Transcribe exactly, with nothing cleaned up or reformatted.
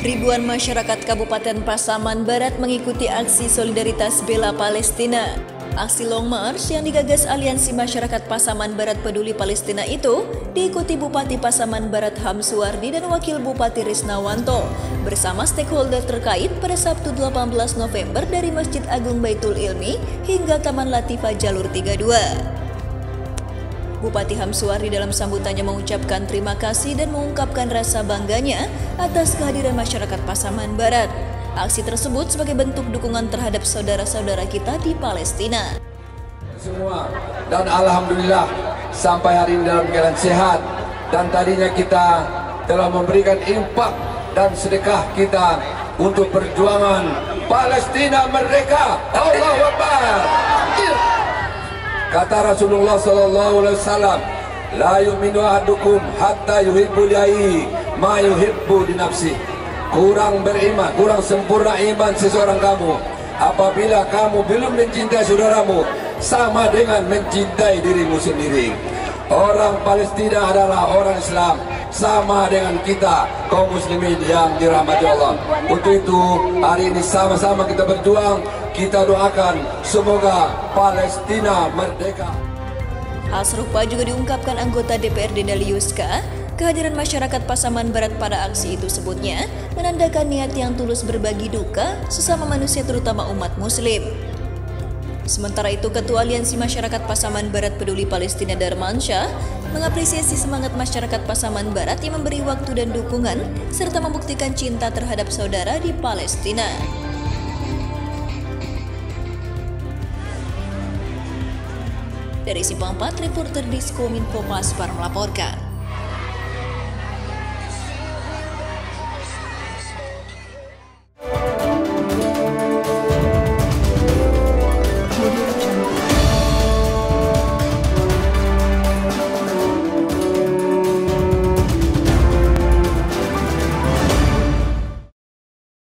Ribuan masyarakat Kabupaten Pasaman Barat mengikuti aksi solidaritas bela Palestina. Aksi Long March yang digagas Aliansi Masyarakat Pasaman Barat Peduli Palestina itu diikuti Bupati Pasaman Barat Hamsuwardi dan Wakil Bupati Risnawanto bersama stakeholder terkait pada Sabtu delapan belas November dari Masjid Agung Baitul Ilmi hingga Taman Latifah Jalur tiga puluh dua. Bupati Hamsuwardi dalam sambutannya mengucapkan terima kasih dan mengungkapkan rasa bangganya atas kehadiran masyarakat Pasaman Barat. Aksi tersebut sebagai bentuk dukungan terhadap saudara-saudara kita di Palestina. Semua dan alhamdulillah sampai hari ini dalam keadaan sehat, dan tadinya kita telah memberikan infak dan sedekah kita untuk perjuangan Palestina merdeka. Allahu Akbar. Kata Rasulullah sallallahu alaihi wasallam, la yu'minu ahadukum hatta yuhibbu lihi ma yuhibbu li nafsi. Kurang beriman, kurang sempurna iman seseorang kamu apabila kamu belum mencintai saudaramu sama dengan mencintai dirimu sendiri. Orang Palestina adalah orang Islam, sama dengan kita kaum muslimin yang dirahmati Allah. Untuk itu hari ini sama-sama kita berjuang, kita doakan semoga Palestina merdeka. Hal serupa juga diungkapkan anggota D P R D Dali Yuska. Kehadiran masyarakat Pasaman Barat pada aksi itu sebutnya menandakan niat yang tulus berbagi duka sesama manusia terutama umat muslim. Sementara itu, Ketua Aliansi Masyarakat Pasaman Barat Peduli Palestina Darmansyah mengapresiasi semangat masyarakat Pasaman Barat yang memberi waktu dan dukungan serta membuktikan cinta terhadap saudara di Palestina. Dari Simpang empat, reporter Diskominfo Paspar melaporkan.